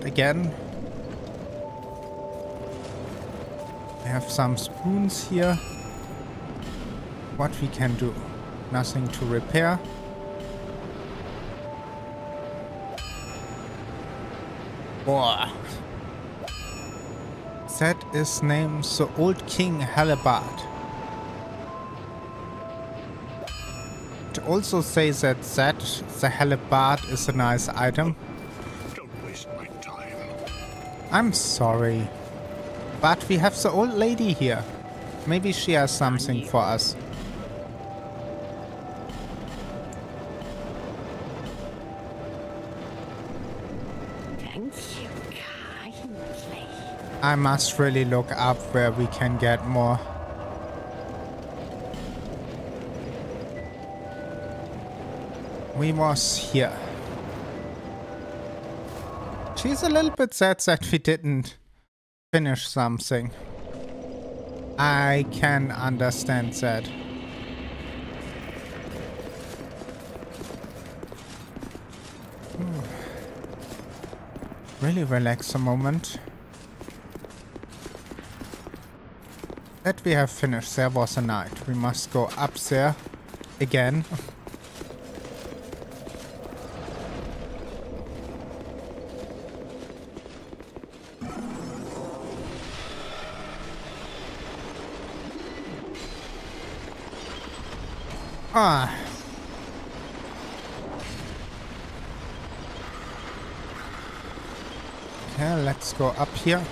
that again. We have some spoons here. What we can do? Nothing to repair. Boah. That is named the Old King Halibut. It also says that the halibut is a nice item. Don't waste my time. I'm sorry. But we have the old lady here. Maybe she has something for us. I must really look up where we can get more. We was here. She's a little bit sad that we didn't finish something. I can understand that. Really relax a moment. That we have finished. There was a night. We must go up there again. Ah. Okay, let's go up here.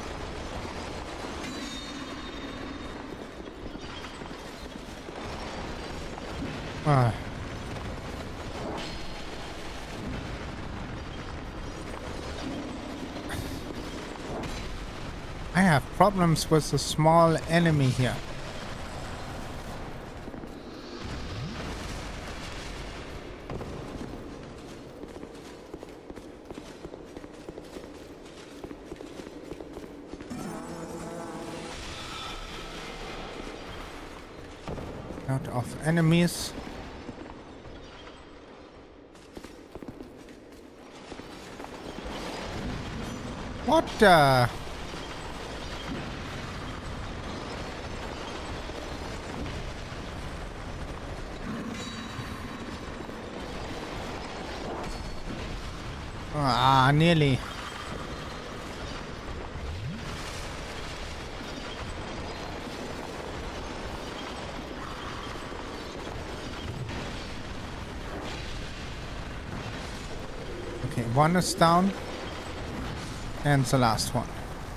Ah. I have problems with a small enemy here. Out of enemies. What the? Ah, nearly. Okay, one is down. And the last one.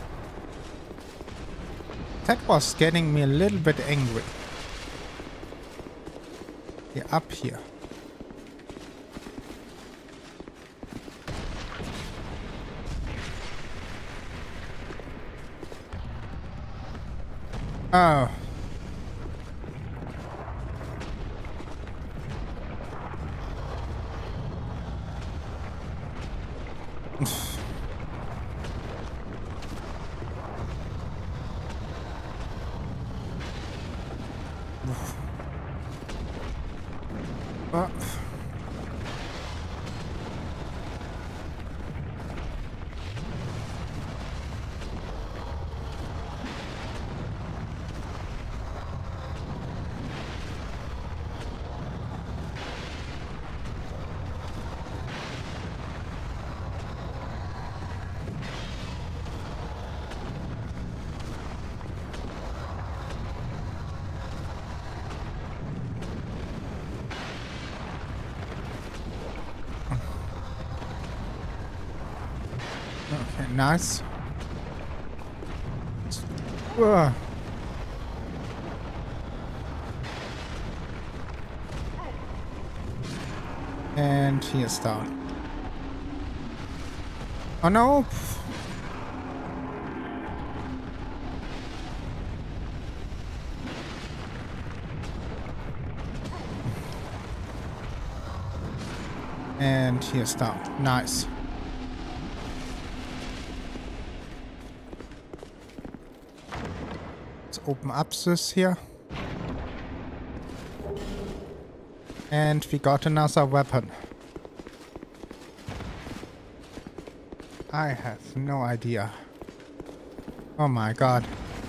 That was getting me a little bit angry. Yeah, up here. Oh. Okay, nice. Ugh. And he is down. Oh no! And he is down. Nice. Let's open up this here. And we got another weapon. I have no idea. Oh my god.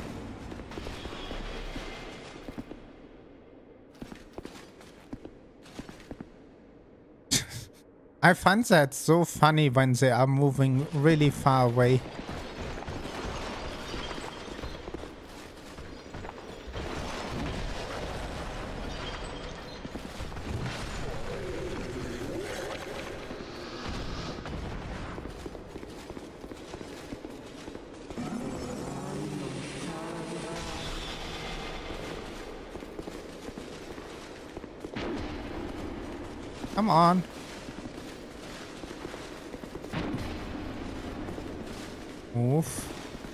I find that so funny when they are moving really far away. Come on. Move.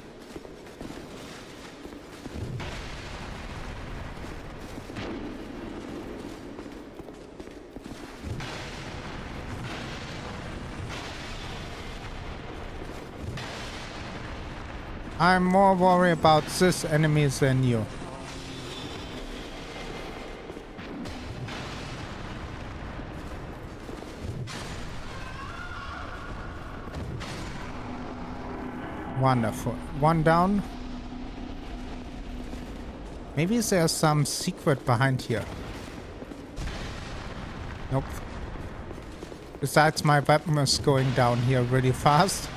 I'm more worried about this enemy than you. Wonderful. One down. Maybe there's some secret behind here. Nope. Besides, my weapon is going down here really fast.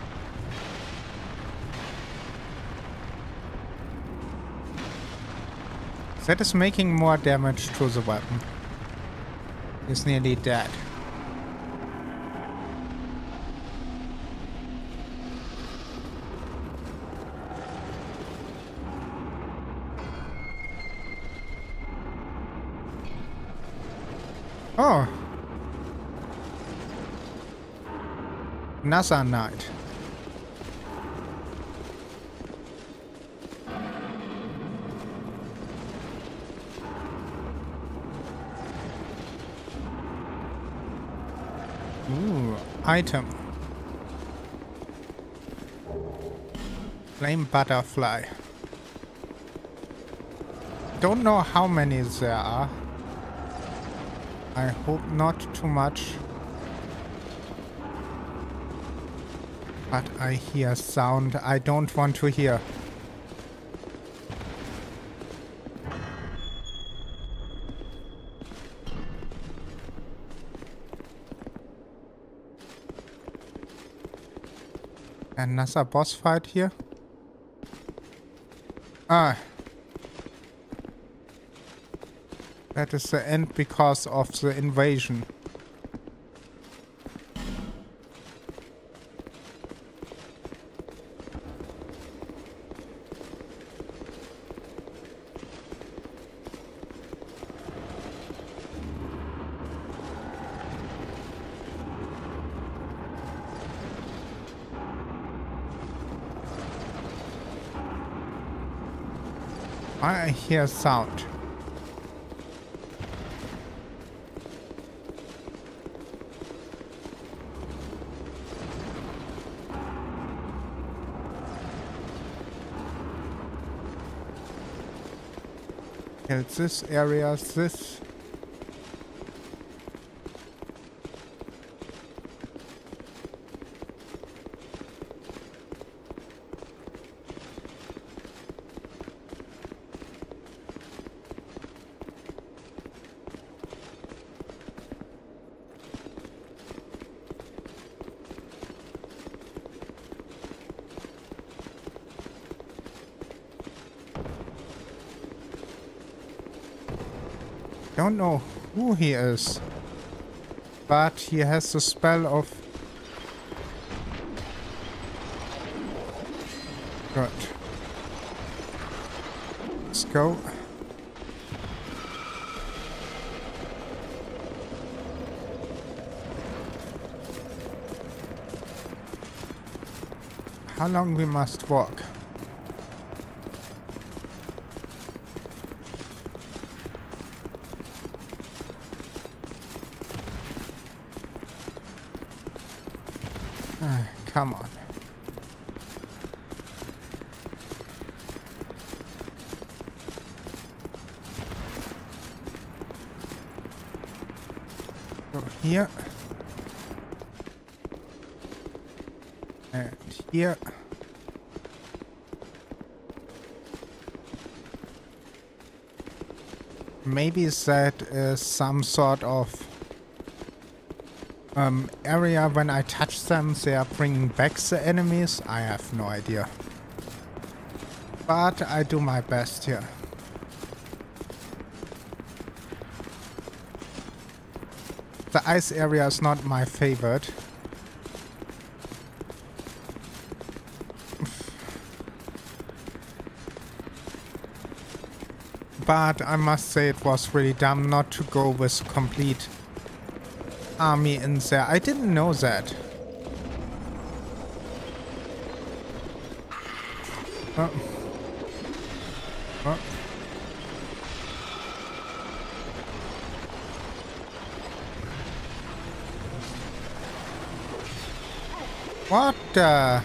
That is making more damage to the weapon. He's nearly dead. Oh. Another knight. Ooh, item. Flame butterfly. Don't know how many there are. I hope not too much. But I hear sound I don't want to hear. Another boss fight here. Ah. That is the end because of the invasion. I hear sound. Kill this area, this. Don't know who he is, but he has the spell of... Good. Let's go. How long we must walk? Come on. Go here. And here. Maybe that is some sort of area when I touch them, they are bringing back the enemies. I have no idea. But I do my best here. The ice area is not my favorite. But I must say it was really dumb not to go with complete army in there. I didn't know that. Oh. Oh. What the?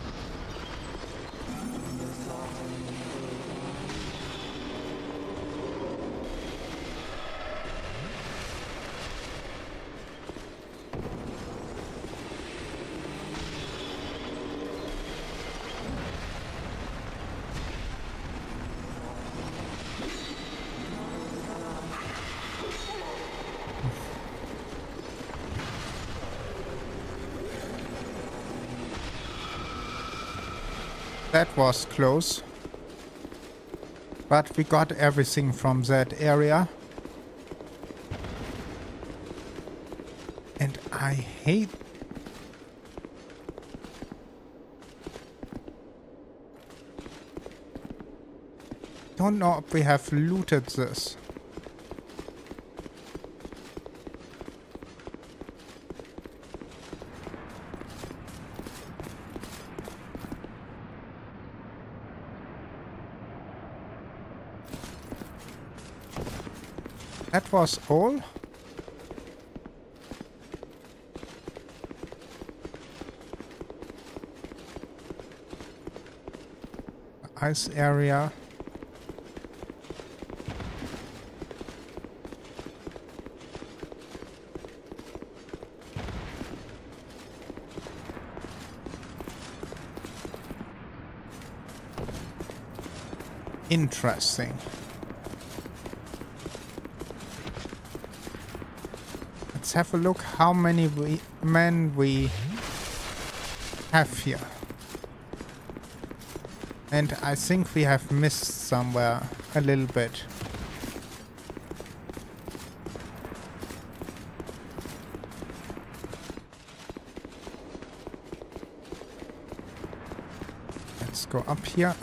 That was close. But we got everything from that area. And I hate... Don't know if we have looted this. That was all. Ice area. Interesting. Let's have a look how many men we have here. And I think we have missed somewhere a little bit. Let's go up here.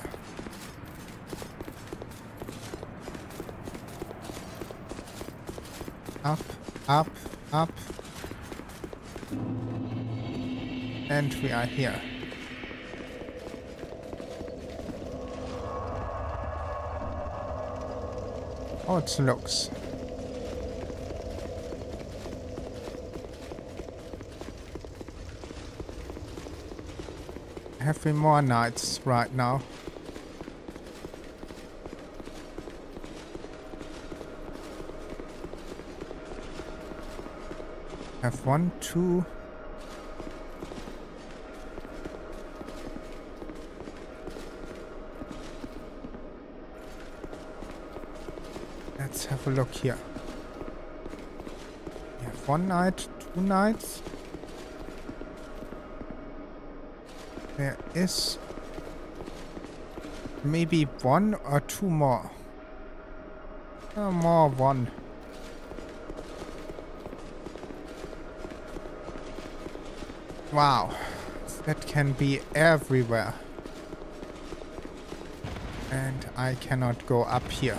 Up, up, up. And we are here. Oh, it looks. Have we more knights right now? Have 1, 2. Let's have a look here. We have 1 knight, 2 knights. There is maybe 1 or 2 more. More 1. Wow, that can be everywhere. And I cannot go up here.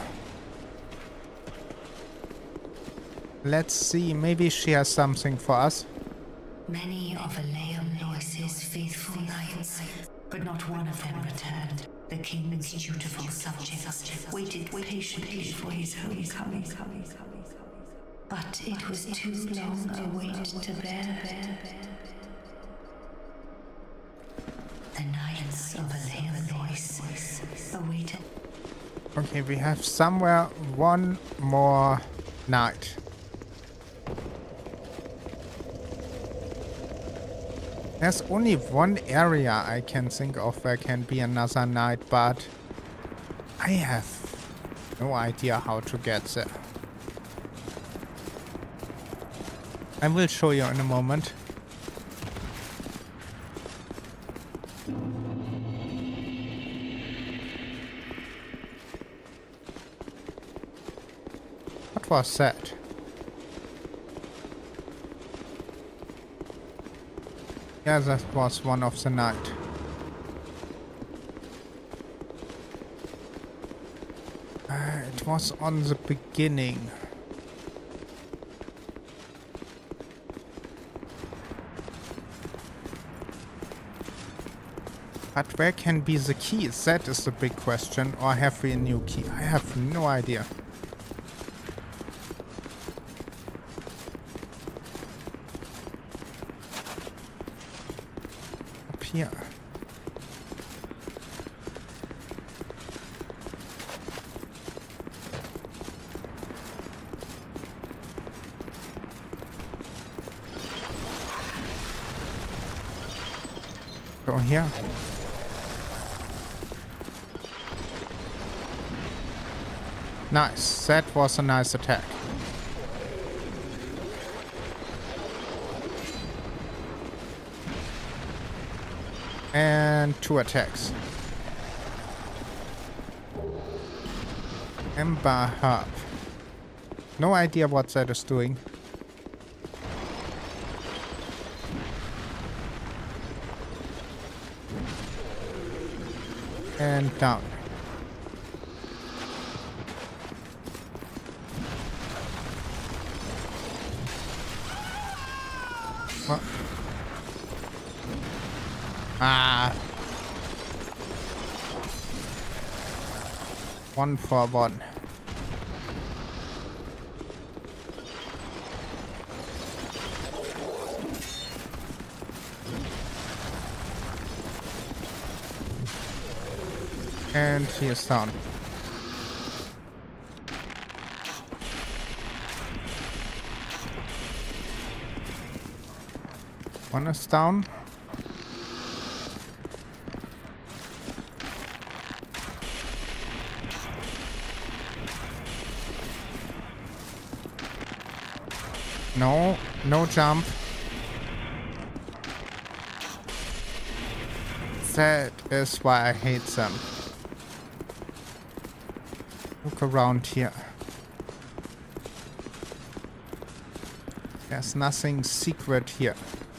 Let's see, maybe she has something for us. Many of Leonlois's faithful knights, but not one of them returned. The king's dutiful subjects waited patiently for his homecoming. But it was too long a wait to bear. The knights of Leonlois awaited. Okay, we have somewhere 1 more knight. There's only one area I can think of where can be another knight, but I have no idea how to get there. I will show you in a moment. What was that? Yeah, that was one of the night. It was on the beginning. But where can be the key? That is the big question. Or have we a new key? I have no idea. Up here. Go here. Nice. That was a nice attack. And 2 attacks. Ember Herb. No idea what that is doing. And down. What? Ah. 1 for 1. And he is down. One is down. No, no jump. That is why I hate them. Look around here. There's nothing secret here.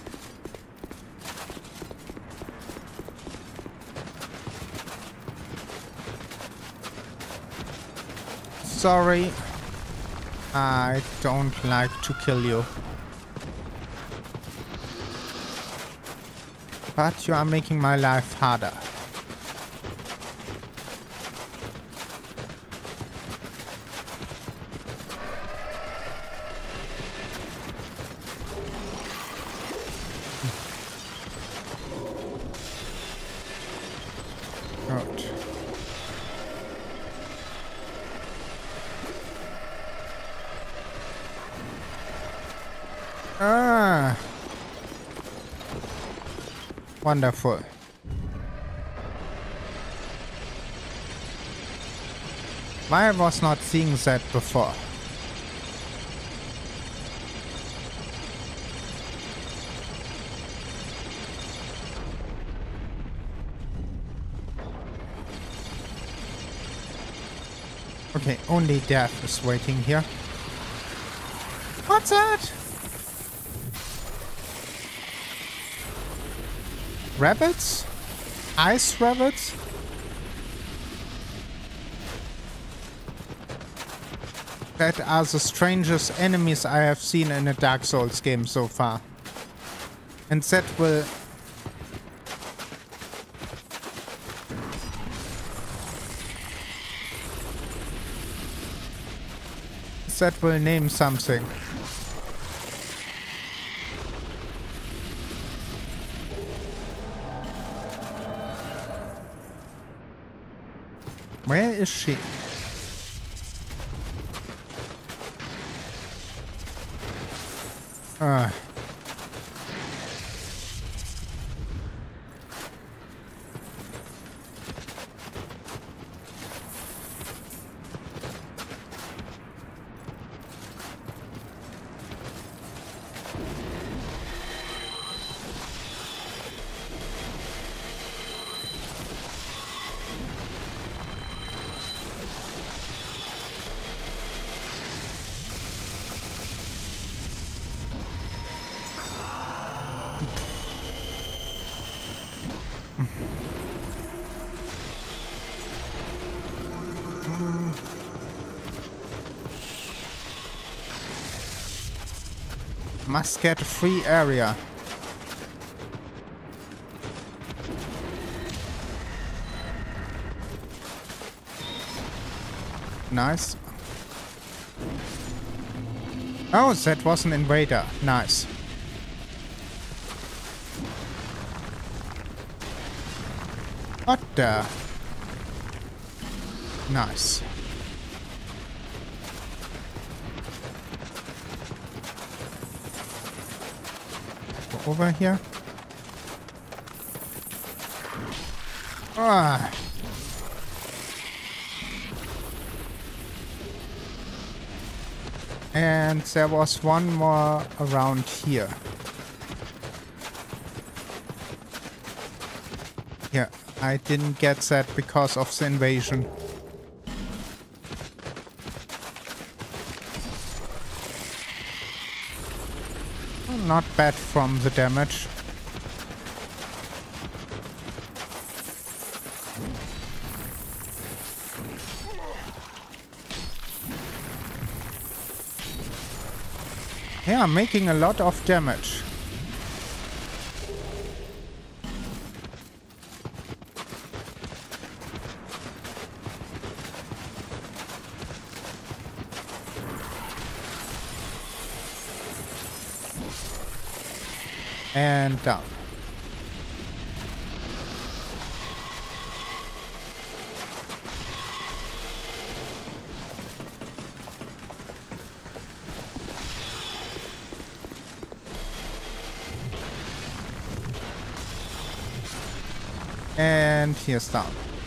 Sorry. I don't like to kill you. But you are making my life harder. Good. Ah. Wonderful. Why I was not seeing that before? Okay, only death is waiting here. What's that? Rabbits? Ice rabbits? That are the strangest enemies I have seen in a Dark Souls game so far. And that will... that will name something. Where is she? Must get a free area. Nice. Oh, that was an invader. Nice. What the? Nice. Go over here. Ah. And there was one more around here. Yeah, I didn't get that because of the invasion. Well, not bad from the damage. Yeah, making a lot of damage. And down. And here's down.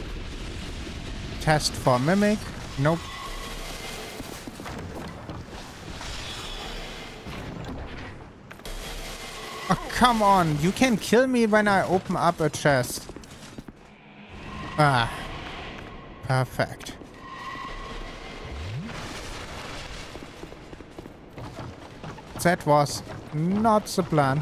Test for mimic. Nope. Oh, come on. You can kill me when I open up a chest. Ah. Perfect. That was not the plan.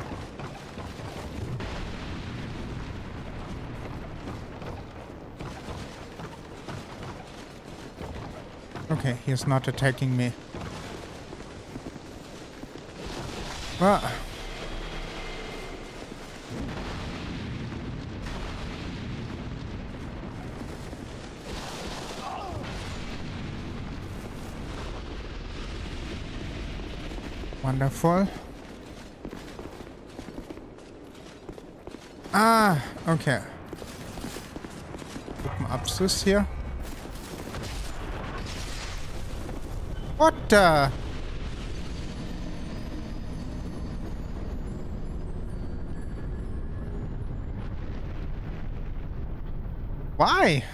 Okay, he's not attacking me. Ah. Wonderful. Ah, okay. Open up this here. What the? Why?